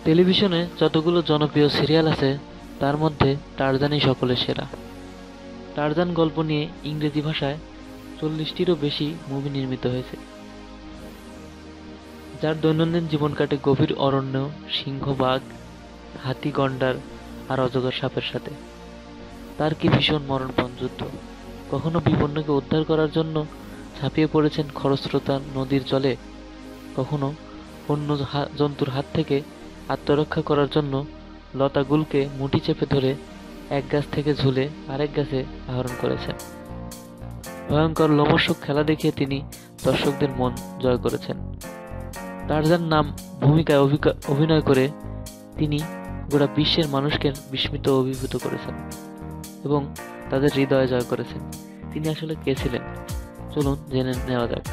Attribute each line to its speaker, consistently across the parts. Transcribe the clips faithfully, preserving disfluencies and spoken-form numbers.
Speaker 1: টেলিভিশনে যতগুলো জনপ্রিয় সিরিয়াল আছে তার মধ্যে টারজানই সকলের সেরা। টারজান গল্প নিয়ে ইংরেজি ভাষায় চল্লিশটিরও বেশি মুভি নির্মিত হয়েছে, যার দৈনন্দিন জীবন কাটে গভীর অরণ্য, সিংহ, বাঘ, হাতি, গন্ডার আর অজগর সাপের সাথে। তার কি ভীষণ মরণপণ যুদ্ধ! কখনো বিপন্নকে উদ্ধার করার জন্য ঝাঁপিয়ে পড়েছেন খরস্রোতা নদীর জলে, কখনো অন্য জন্তুর হাত থেকে আত্মরক্ষা করার জন্য লতাগুলকে মুঠি চেপে ধরে এক গাছ থেকে ঝুলে আরেক গাছে আহরণ করেছেন। ভয়ঙ্কর লোমহর্ষক খেলা দেখিয়ে তিনি দর্শকদের মন জয় করেছেন। টারজান নাম ভূমিকায় অভিনয় করে তিনি গোটা বিশ্বের মানুষকে বিস্মিত ও অভিভূত করেছেন এবং তাদের হৃদয় জয় করেছেন। তিনি আসলে কে ছিলেন, চলুন জেনে নেওয়া যাক।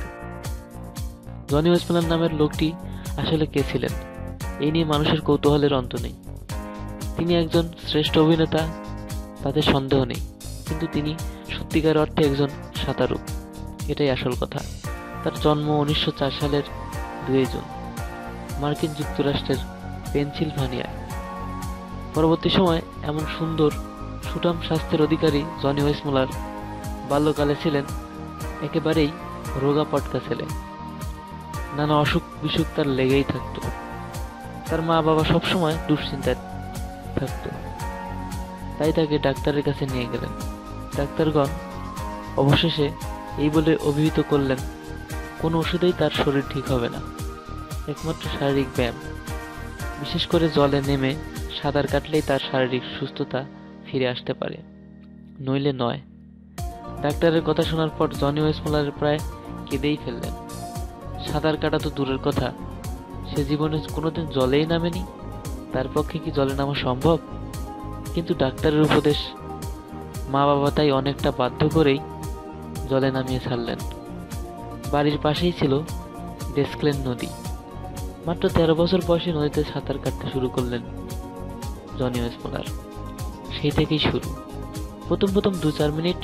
Speaker 1: জনি ওয়েসটম্যান নামের লোকটি আসলে কে ছিলেন, এই নিয়ে মানুষের কৌতূহলের অন্ত নেই। তিনি একজন শ্রেষ্ঠ অভিনেতা, তাতে সন্দেহ নেই, কিন্তু তিনি সত্যিকার অর্থে একজন সাঁতারু, এটাই আসল কথা। তার জন্ম উনিশশো চার সালের দুই জুন মার্কিন যুক্তরাষ্ট্রের পেনসিলভানিয়ায়। পরবর্তী সময়ে এমন সুন্দর সুঠাম স্বাস্থ্যের অধিকারী জনি ওয়েসমুলার বাল্যকালে ছিলেন একেবারেই রোগা পটকা ছেলে। নানা অসুখ বিসুখ তার লেগেই থাকত। তার মা বাবা সবসময় দুশ্চিন্তায় থাকত, তাই তাকে ডাক্তারের কাছে নিয়ে গেলেন। ডাক্তারগণ অবশেষে এই বলে অভিহিত করলেন, কোনো ওষুধেই তার শরীর ঠিক হবে না, একমাত্র শারীরিক ব্যায়াম, বিশেষ করে জলে নেমে সাঁতার কাটলেই তার শারীরিক সুস্থতা ফিরে আসতে পারে, নইলে নয়। ডাক্তারের কথা শোনার পর জনি ওয়েসমুলার প্রায় কেঁদেই ফেললেন। সাঁতার কাটা তো দূরের কথা, সে জীবনে কোনোদিন জলেই নামেনি, তার পক্ষে কি জলে নামা সম্ভব? কিন্তু ডাক্তারের উপদেশ, মা বাবা তাই অনেকটা বাধ্য করেই জলে নামিয়ে ছাড়লেন। বাড়ির পাশেই ছিল ডেস্কলেন নদী। মাত্র তেরো বছর বয়সে নদীতে সাঁতার কাটতে শুরু করলেন জনি ওয়েসমুলার। সেই থেকেই শুরু। প্রথম প্রথম দু চার মিনিট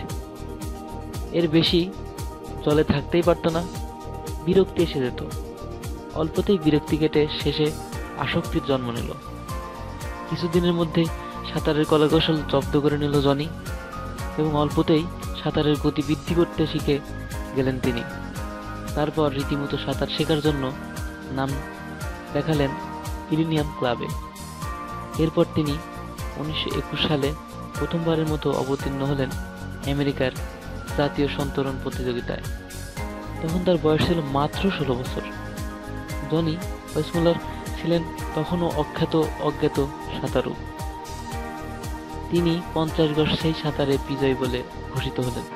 Speaker 1: এর বেশি জলে থাকতেই পারত না, বিরক্তি এসে যেত। অল্পতেই বিরক্তি কেটে শেষে আসক্তির জন্ম নিল। কিছুদিনের মধ্যেই সাঁতারের কলাকৌশল জব্দ করে নিল জনি এবং অল্পতেই সাঁতারের গতি বৃদ্ধি করতে শিখে গেলেন তিনি। তারপর রীতিমতো সাঁতার শেখার জন্য নাম দেখালেন ইলিনিয়াম ক্লাবে। এরপর তিনি উনিশশো একুশ সালে প্রথমবারের মতো অবতীর্ণ হলেন আমেরিকার জাতীয় সন্তরণ প্রতিযোগিতায়। তখন তার বয়স ছিল মাত্র ষোলো বছর। জনি ওয়েসমুলার ছিলেন তখনও অখ্যাত অজ্ঞাত সাঁতারু। তিনি পঞ্চাশ গজ সাঁতারে বিজয়ী বলে ঘোষিত হলেন।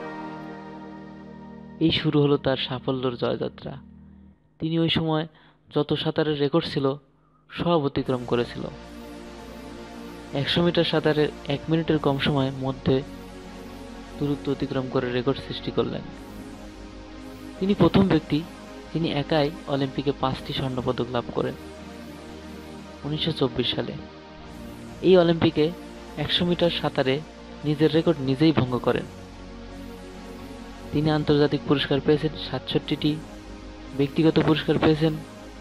Speaker 1: এই শুরু হলো তার সাফল্যের জয়যাত্রা। তিনি ওই সময় যত সাঁতারের রেকর্ড ছিল সব অতিক্রম করেছিল। একশো মিটার সাঁতারের এক মিনিটের কম সময়ের মধ্যে দূরত্ব অতিক্রম করে রেকর্ড সৃষ্টি করলেন। তিনি প্রথম ব্যক্তি যিনি একাই অলিম্পিকে পাঁচটি স্বর্ণপদক লাভ করেন উনিশশো চব্বিশ সালে। এই অলিম্পিকে একশো মিটার সাঁতারে নিজের রেকর্ড নিজেই ভঙ্গ করেন। তিনি আন্তর্জাতিক পুরস্কার পেয়েছেন সাতষট্টিটি, ব্যক্তিগত পুরস্কার পেয়েছেন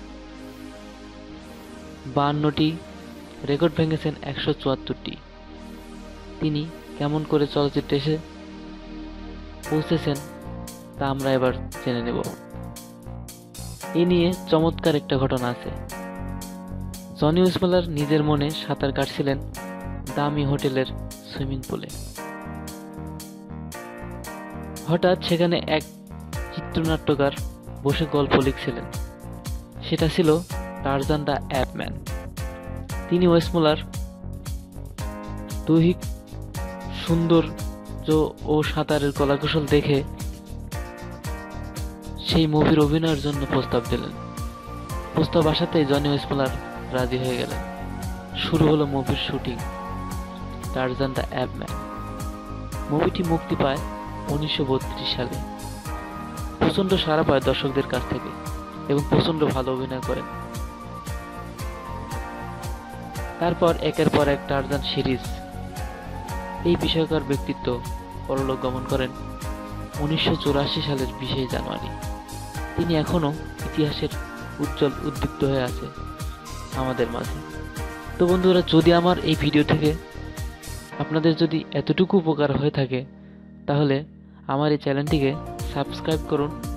Speaker 1: বাহান্নটি, রেকর্ড ভেঙেছেন একশো চুয়াত্তরটি। তিনি কেমন করে চলচ্চিত্রে এসে পৌঁছেছেন তা আমরা এবার জেনে নেব। এ নিয়ে চমৎকার একটা ঘটনা আছে। জনি ওয়েসমুলার নিজের মনে সাঁতার কাটছিলেন দামি হোটেলের সুইমিং পুলে। হঠাৎ সেখানে এক চিত্রনাট্যকার বসে গল্প লিখছিলেন। সেটা ছিল টারজান দ্য অ্যাপম্যান। তিনি ওয়েসমুলার দৈহিক সৌন্দর্য ও সাঁতারের কলাকৌশল দেখে সেই মুভির অভিনয়ের জন্য প্রস্তাব দিলেন। প্রস্তাব আসাতেই জনি ওয়েসমুলার রাজি হয়ে গেলেন। শুরু হলো মুভির শুটিং, টারজান দ্য অ্যাপম্যান। মুভিটি মুক্তি পায় উনিশশো বত্রিশ সালে। প্রচণ্ড সাড়া পায় দর্শকদের কাছ থেকে এবং প্রচণ্ড ভালো অভিনয় করেন। তারপর একের পর এক টারজান সিরিজ। এই বিষয়কার ব্যক্তিত্ব পরলোক গমন করেন উনিশশো চুরাশি সালের বিশে জানুয়ারি। তিনি এখনো ইতিহাসের উজ্জ্বল উদ্দীপ্ত হয়ে আছে। আমাদের মাঝে। তো বন্ধুরা, যদি আমার এই ভিডিও থেকে আপনাদের যদি এতটুকু উপকার হয়ে থাকে তাহলে আমার এই চ্যানেলটিকে সাবস্ক্রাইব করুন